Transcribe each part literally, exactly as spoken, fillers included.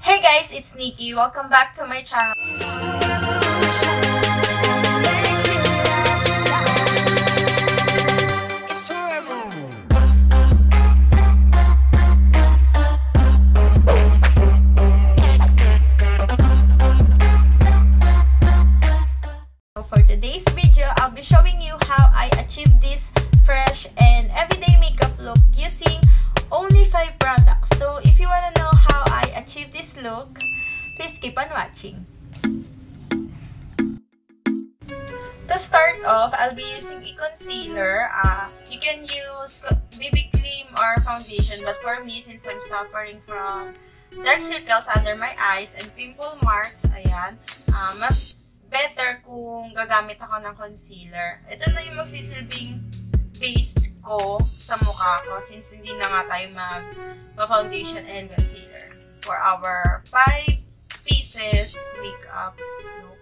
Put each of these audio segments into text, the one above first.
Hey guys, it's Nikki. Welcome back to my channel. For today's video, I'll be showing you how I achieved this fresh and everyday makeup look using only five products. So if you wanna know how I achieved this look, please keep on watching. To start off, I'll be using a concealer. Uh, you can use B B cream or foundation, but for me, since I'm suffering from dark circles under my eyes and pimple marks, ayan, uh, mas better kung gagamit ako ng concealer. Ito na yung magsisilbing base ko sa mukha ko since hindi na nga tayo mag-foundation and concealer for our five pieces makeup look.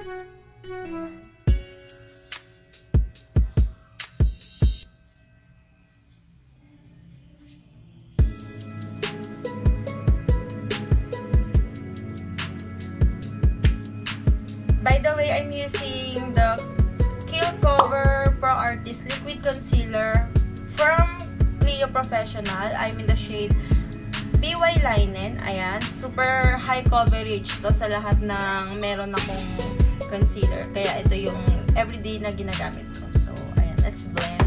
By the way, I'm using the Kiehl Cover Pro Artist Liquid Concealer from Clio Professional. I'm in the shade B Y Linen. Ayan, super high coverage to sa lahat ng meron akong concealer. Kaya ito yung everyday na ginagamit ko. So, ayan, let's blend.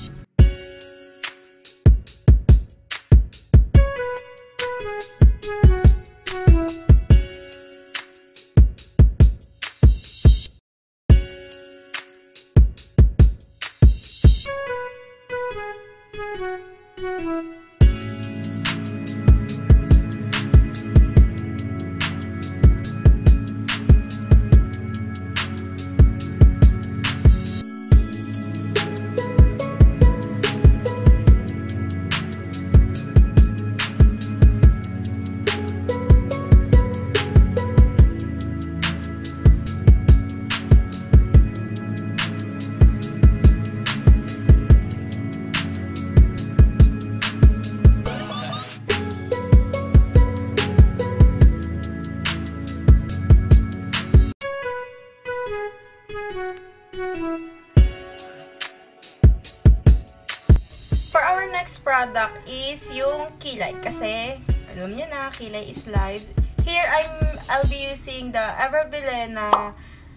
For our next product is yung kilay. Kasi, alam nyo na, kilay is life. Here, I'm, I'll be using the Everbilena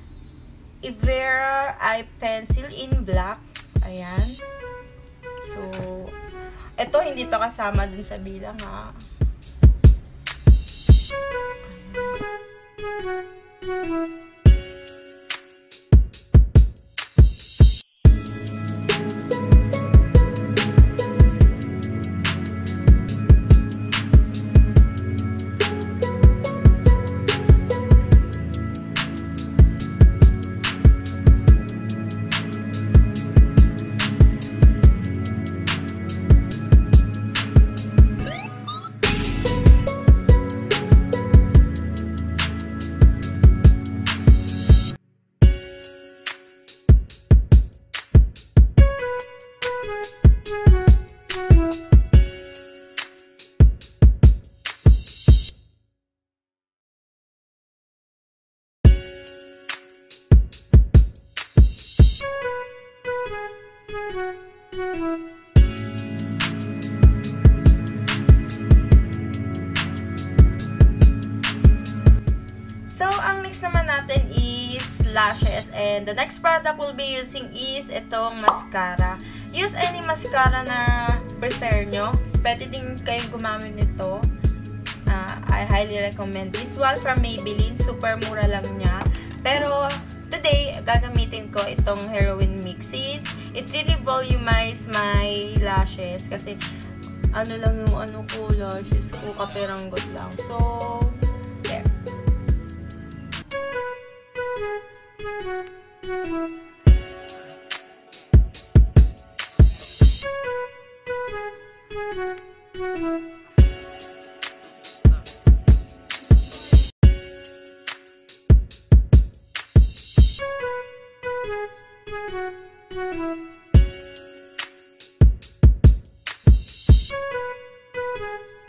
Ivera Eye Pencil in black. Ayan. So, ito, hindi to kasama dun sa bilang, ha. So, ang next naman natin is lashes. And the next product we'll be using is itong mascara. Use any mascara na prefer nyo. Pwede din kayong gumamit nito. Uh, I highly recommend this one from Maybelline. Super mura lang niya. Pero, today, gagamitin ko itong Heroin Mix. It really volumize my lashes. Kasi, ano lang yung ano ko, lashes ko, kapiranggot lang. So, there.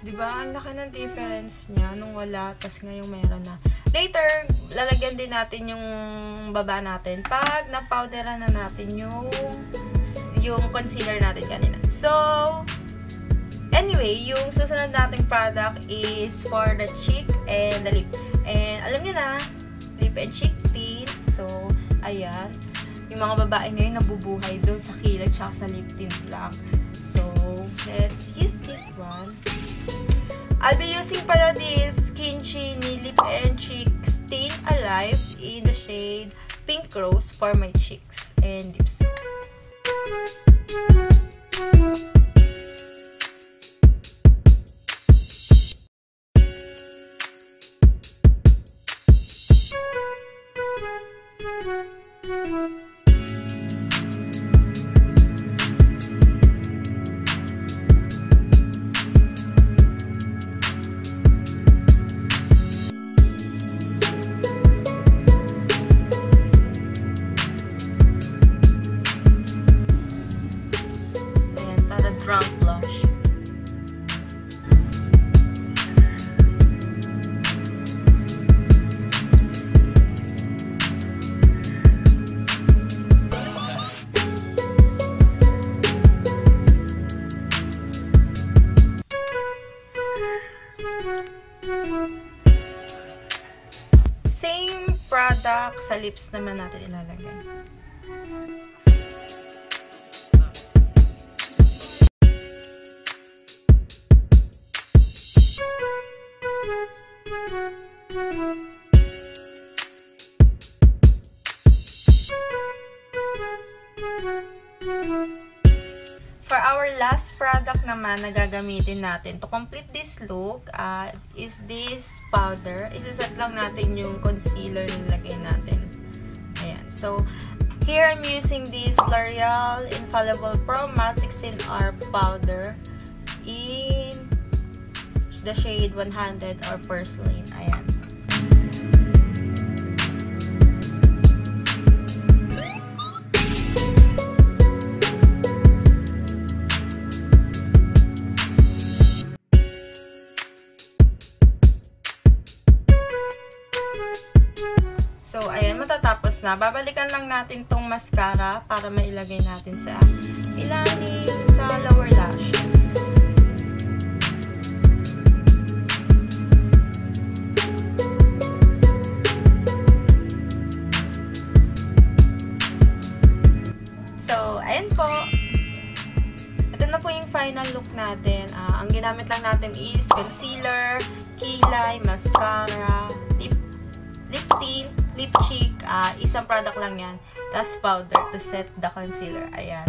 Diba? Ang laki ng difference niya nung wala, tas ngayong meron na. Later, lalagyan din natin yung baba natin pag na-powderan na natin yung yung concealer natin kanina. So, anyway, yung susunod nating product is for the cheek and the lip. And alam nyo na, lip and cheek tint. So, ayan. Yung mga babae ngayon nabubuhay doon sa kilay tsaka sa lip tint lang. So, let's use this one. I'll be using pala this Skin-Genie Lip and Cheek Stain Alive in the shade Pink Rose for my cheeks and lips. Drunk blush. Same product sa lips naman natin ilalagay. For our last product naman na gagamitin natin to complete this look uh, is this powder. Isa-set lang natin yung concealer na nilagay natin. Ayan. So, here I'm using this L'Oreal Infallible Pro Matte sixteen hour powder in the shade one hundred or Porcelain. Ayan. So, ayan, matatapos na. Babalikan lang natin tong mascara para mailagay natin sa ilalim sa lower lashes. So, ayan po. Ito na po yung final look natin. Uh, ang ginamit lang natin is concealer, kilay, mascara, lip, lip tint, lip cheek, uh, isang product lang yan. Tapos powder to set the concealer. Ayan.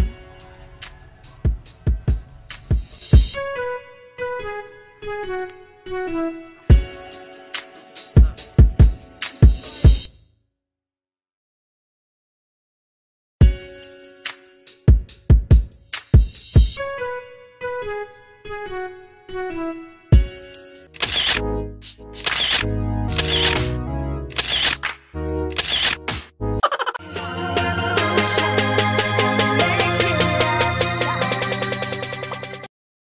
Thank you.